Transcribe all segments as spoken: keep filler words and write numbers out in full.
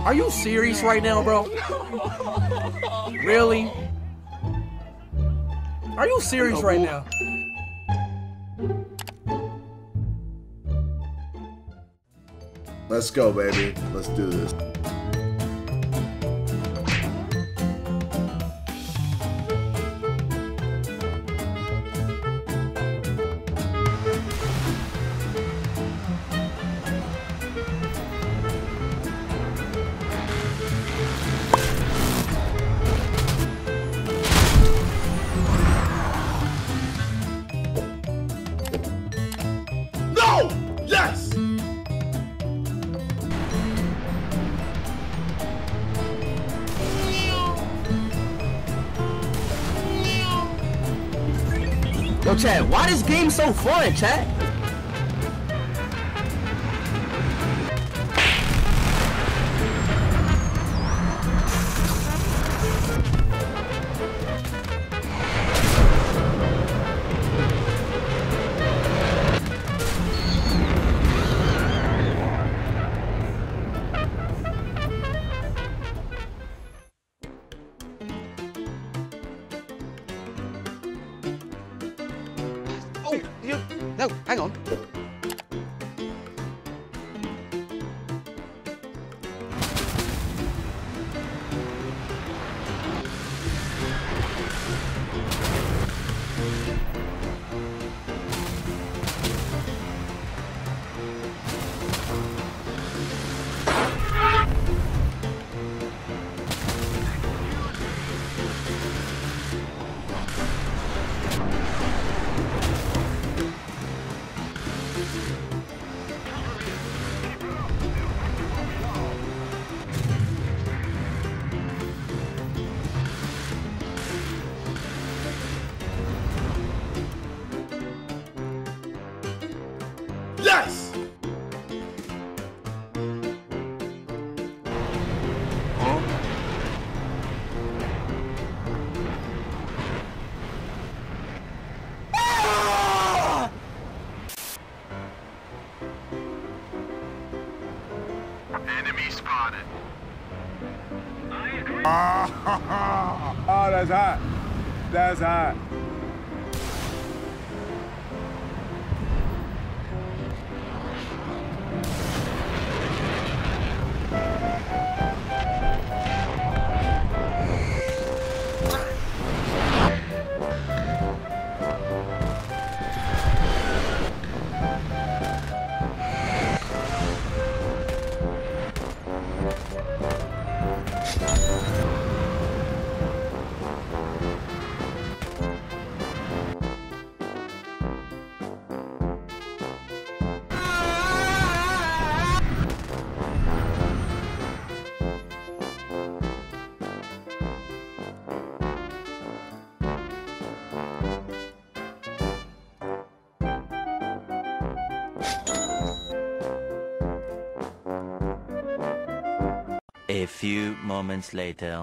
Are you serious right now, bro? Really? Are you serious right now? Let's go, baby. Let's do this. No! Yes! Yo, Chad, why this game so fun, Chad? Oh, you... No, hang on. Yes! Enemy spotted. I agree. Oh, that's hot. That's hot. A few moments later.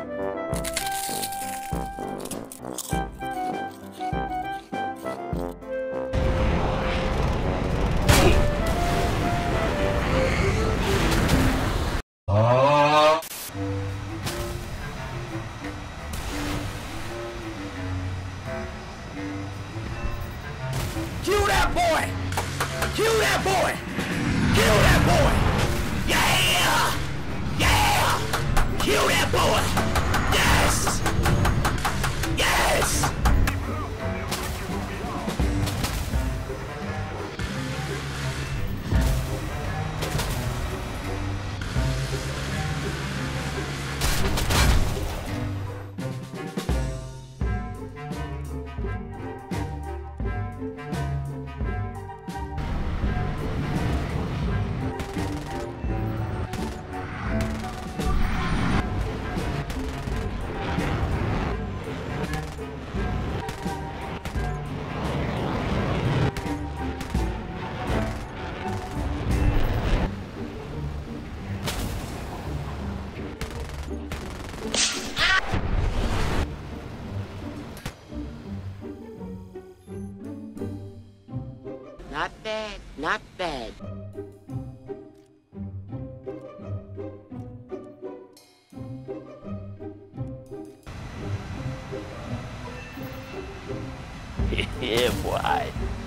Kill that boy! Kill that boy! Kill that boy! Yeah! Yeah! Kill that boy! Yes! Yes! Not bad, not bad. Yeah, boy.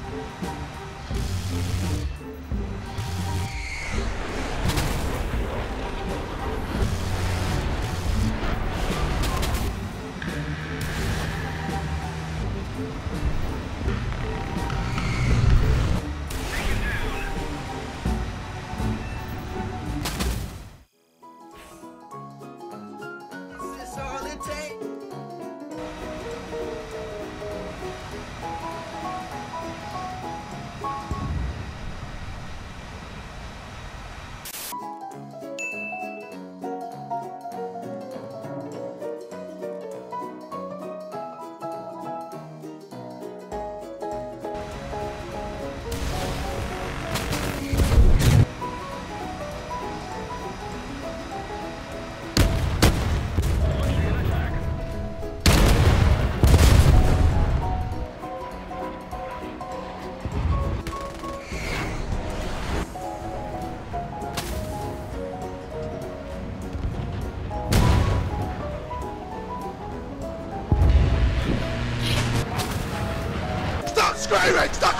Stop screaming! Stop!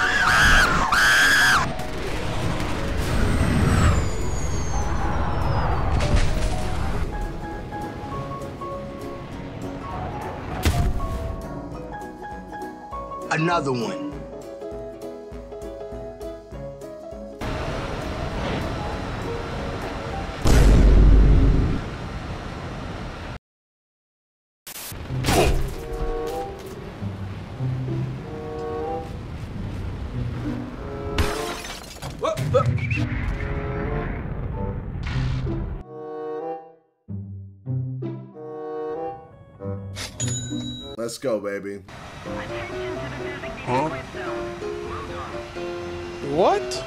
Another one. Let's go, baby. Huh? What?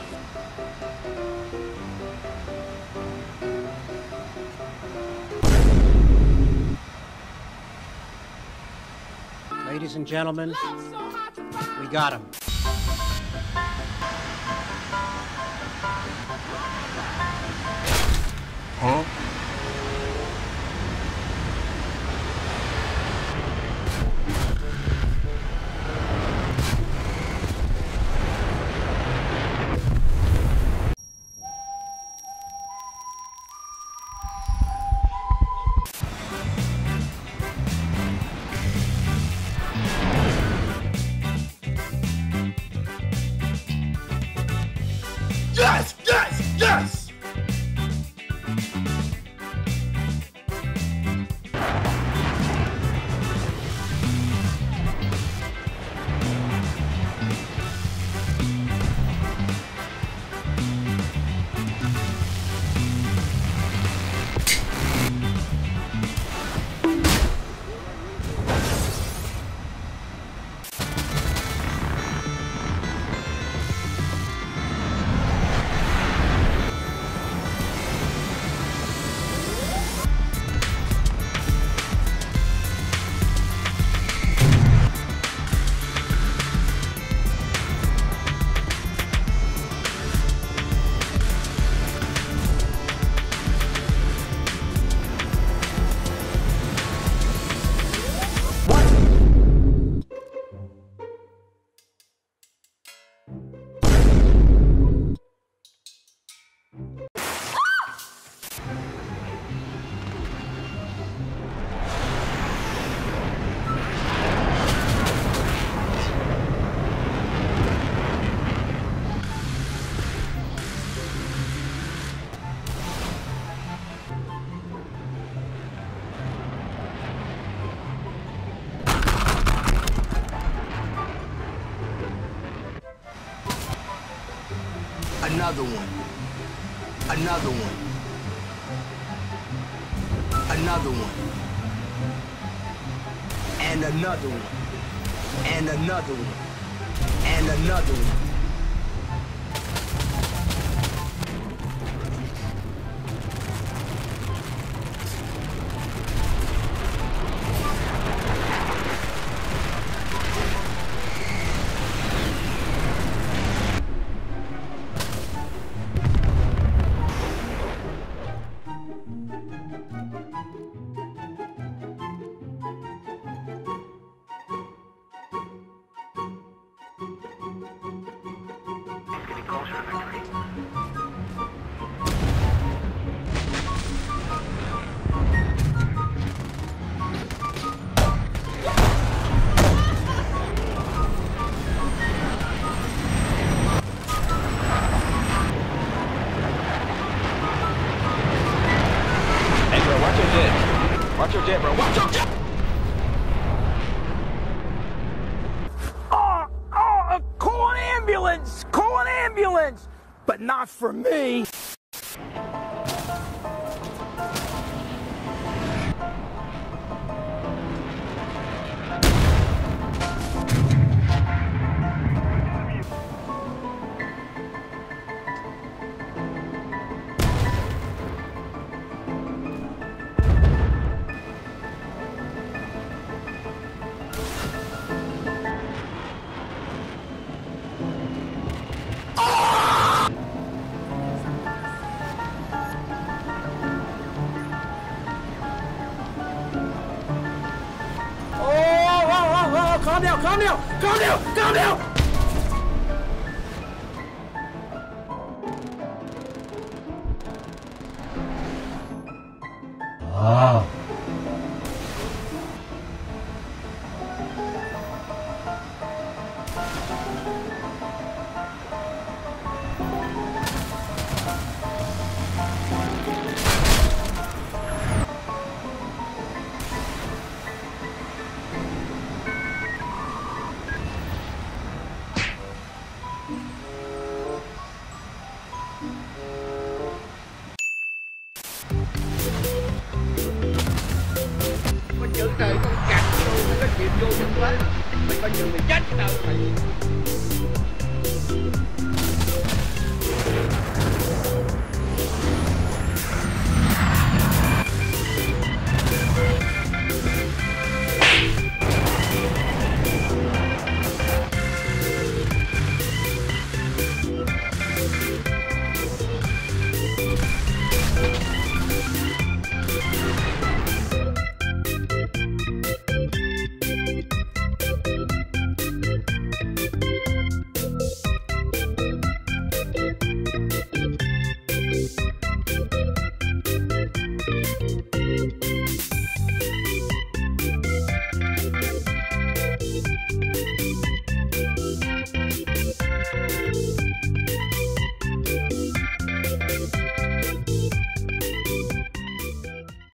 Ladies and gentlemen, we got him. Huh? Yes! Yes! Yes! Another one. Another one. Another one. And another one. And another one. And another one. closer to victory. Hey bro, watch your jet. Watch your jet, bro. Watch your jet! Oh, oh, call an ambulance! Call an ambulance! But not for me! Calm down, calm down, calm down, calm down! Ah. Con chữ trời con cặt vô, nó chìm vô trong quá. Mày coi chừng mày chết tao mày.